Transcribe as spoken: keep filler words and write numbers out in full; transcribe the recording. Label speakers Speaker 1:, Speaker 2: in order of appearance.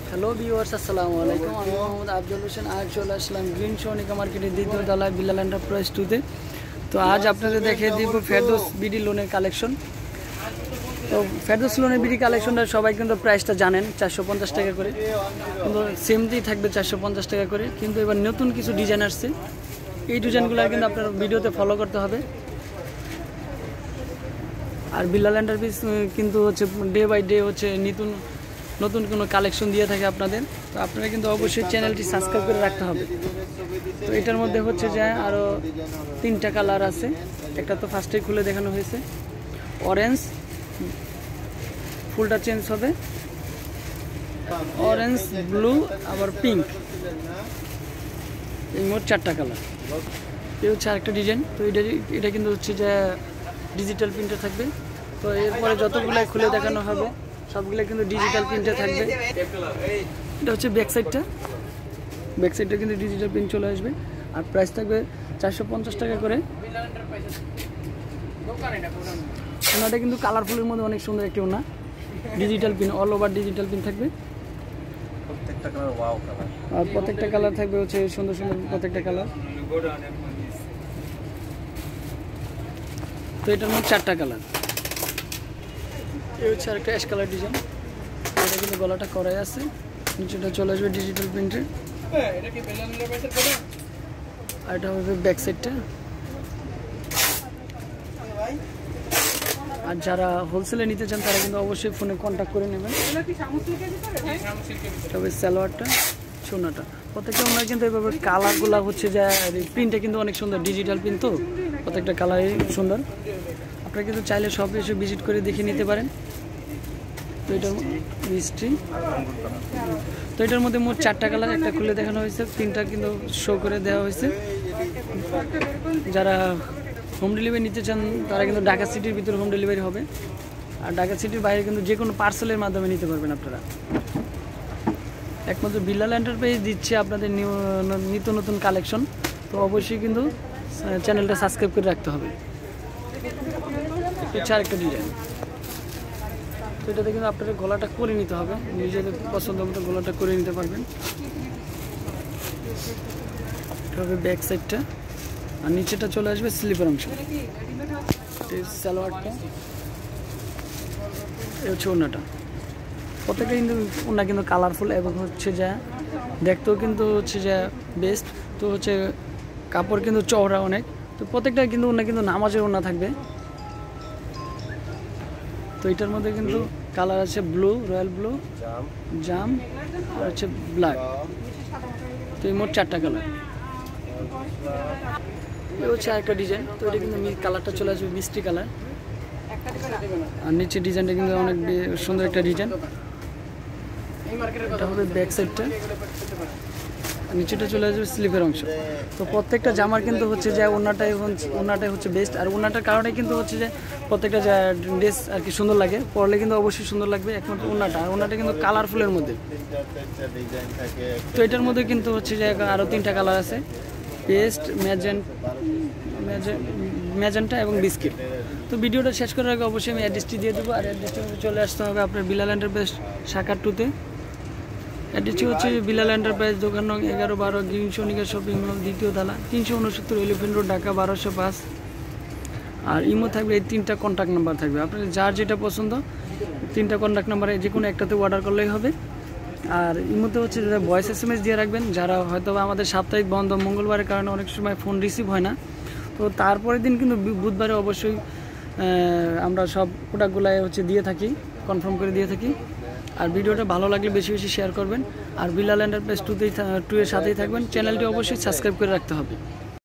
Speaker 1: Hello viewers, আসসালামু আলাইকুম। আমি মোহাম্মদ আফজল হোসেন। আজ চলে আসলাম গ্রিন সোনিকা মার্কেটের দ্বিতীয় তলায় বিলাল এন্টারপ্রাইজ টুতে। তো আজ আপনাদের দেখিয়ে দিব ফেরদৌস বিডি লোনের কালেকশন। তো ফেরদৌস লোনের বিডি কালেকশনটা সবাই কিন্তু প্রাইসটা জানেন, চারশো পঞ্চাশ টাকা করে, কিন্তু সেমতেই থাকবে চারশো পঞ্চাশ টাকা করে। কিন্তু এবার নতুন কিছু ডিজাইন আসছে, এই ডিজাইনগুলো কিন্তু আপনার ভিডিওতে ফলো করতে হবে। আর বিলাল এন্টারপ্রাইজ কিন্তু হচ্ছে ডে বাই ডে হচ্ছে নতুন নতুন কোনো কালেকশন দিয়ে থাকে আপনাদের। তো আপনারা কিন্তু অবশ্যই চ্যানেলটি সাবস্ক্রাইব করে রাখতে হবে। তো এটার মধ্যে হচ্ছে যে আরও তিনটা কালার আছে। একটা তো ফার্স্টে খুলে দেখানো হয়েছে, অরেঞ্জ, ফুলটা চেঞ্জ হবে, অরেঞ্জ, ব্লু, আবার পিঙ্ক, এই মোট চারটা কালার। এই হচ্ছে আরেকটা ডিজাইন। তো এটা এটা কিন্তু হচ্ছে যে ডিজিটাল প্রিন্টে থাকবে। তো এরপরে যতগুলো খুলে দেখানো হবে সবগুলো কিন্তু ডিজিটাল প্রিন্টে থাকবে। এটা হচ্ছে ব্যাক সাইডটা, ব্যাক সাইডটা কিন্তু ডিজিটাল প্রিন্ট চলে আসবে। আর প্রাইস থাকবে চারশো পঞ্চাশ টাকা করে। ওনাটা কিন্তু কালারফুলের মধ্যে অনেক সুন্দর একটি ওনা, digital print, all over digital print থাকবে।
Speaker 2: প্রত্যেকটা কালার ওয়াও কালার,
Speaker 1: আর প্রত্যেকটা কালার থাকবে হচ্ছে সুন্দর সুন্দর প্রত্যেকটা কালার। তো এটার মধ্যে চারটা কালার। এই হচ্ছে আরেকটা অ্যাশ কালার ডিজাইন। এটা কিন্তু গলাটা করাই আছে, নিচেটা চলে আসবে ডিজিটাল প্রিন্টে। আর এটা হবে ব্যাক সাইডটা। আর যারা হোলসেলে নিতে চান তারা কিন্তু অবশ্যই ফোনে কন্ট্যাক্ট করে নেবেন। তবে সালোয়ারটা, সোনাটা, প্রত্যেকটা ওনার কিন্তু এভাবে কালারগুলো হচ্ছে যে প্রিন্টটা কিন্তু অনেক সুন্দর, ডিজিটাল প্রিন্ট, তো প্রত্যেকটা কালারই সুন্দর। আপনারা কিন্তু চাইলে সব এসে ভিজিট করে দেখে নিতে পারেন। তো এটার মিষ্টি, তো এটার মধ্যে মোট চারটা কালার, একটা খুলে দেখানো হয়েছে, তিনটা কিন্তু শো করে দেওয়া হয়েছে। যারা হোম ডেলিভারি নিতে চান তারা কিন্তু ঢাকা সিটির ভিতরে হোম ডেলিভারি হবে। আর ঢাকা সিটির বাইরে কিন্তু যে কোনো পার্সেলের মাধ্যমে নিতে পারবেন আপনারা। একমাত্র বিলাল এন্টারপ্রাইজ দিচ্ছে আপনাদের নিত্য নতুন কালেকশন। তো অবশ্যই কিন্তু চ্যানেলটা সাবস্ক্রাইব করে রাখতে হবে। হচ্ছে আরেকটা ডিজাইন। তো এটাতে কিন্তু আপনাদের গলাটা করে নিতে হবে, নিজেদের পছন্দ মতো গলাটা করে নিতে পারবেন। এটা হবে ব্যাক সাইডটা। আর নিচেটা চলে আসবে স্লিপার অংশ। এই সালোয়ারটা, এই হচ্ছে ওড়নাটা। প্রত্যেকটা কিন্তু ওড়না কিন্তু কালারফুল এবং হচ্ছে যা দেখতেও কিন্তু হচ্ছে যা বেস্ট। তো হচ্ছে কাপড় কিন্তু চওড়া অনেক। তো প্রত্যেকটা কিন্তু ওড়না কিন্তু নামাজের ওড়না থাকবে। তো এটার মধ্যে কিন্তু কালার আছে ব্লু, রয়্যাল ব্লু, জাম, আর হচ্ছে ব্ল্যাক। তো এই মোট চারটা কালার। এই হচ্ছে আরেকটা ডিজাইন। তো এটা কিন্তু কালারটা চলে আসবে মিষ্টি কালার। আর নিচে ডিজাইনটা কিন্তু অনেক সুন্দর একটা ডিজাইন। এটা হবে ব্যাক সাইডটা। নিচেটা চলে আসবে স্লিভের অংশ। তো প্রত্যেকটা জামার কিন্তু হচ্ছে যে ওনাটাই ওনাটাই হচ্ছে বেস্ট। আর ওনাটার কারণে কিন্তু হচ্ছে যে প্রত্যেকটা ড্রেস আর কি সুন্দর লাগে, পরলে কিন্তু অবশ্যই সুন্দর লাগবে। একমাত্র ওনাটা, আর ওনাটা কিন্তু কালারফুলের মধ্যে। তো এটার মধ্যে কিন্তু হচ্ছে যে আরও তিনটা কালার আছে, পেস্ট, ম্যাজেন্ট ম্যাজেন্টা এবং বিস্কিট। তো ভিডিওটা শেষ করার আগে অবশ্যই আমি অ্যাড্রেসটি দিয়ে দেবো। আর অ্যাড্রেসটা চলে আসতে হবে আপনার বিলাল এন্টারপ্রাইজ শাখা টুতে। অ্যাড্রেসটি হচ্ছে বিলাল এন্টারপ্রাইজ, দোকান নং এগারো বারো, গ্রিন সোনিকা শপিং মল, দ্বিতীয় তালা, তিনশো উনসত্তর এলিফেন্ট রোড, ঢাকা বারোশো পাঁচ। আর ইমো থাকবে, এই তিনটা কন্ট্যাক্ট নাম্বার থাকবে। আপনাদের যার যেটা পছন্দ তিনটা কন্ট্যাক্ট নাম্বারে যে কোনো একটাতে অর্ডার করলেই হবে। আর ইমোতে হচ্ছে যারা ভয়েস এস এম এস দিয়ে রাখবেন, যারা হয়তো আমাদের সাপ্তাহিক বন্ধ মঙ্গলবারের কারণে অনেক সময় ফোন রিসিভ হয় না, তো তারপরের দিন কিন্তু বুধবারে অবশ্যই আমরা সব প্রোডাক্টগুলাই হচ্ছে দিয়ে থাকি, কনফার্ম করে দিয়ে থাকি। আর ভিডিওটা ভালো লাগলে বেশি বেশি শেয়ার করবেন। আর বিলাল এন্টারপ্রাইজ টুতেই টু এর সাথেই থাকবেন। চ্যানেলটি অবশ্যই সাবস্ক্রাইব করে রাখতে হবে।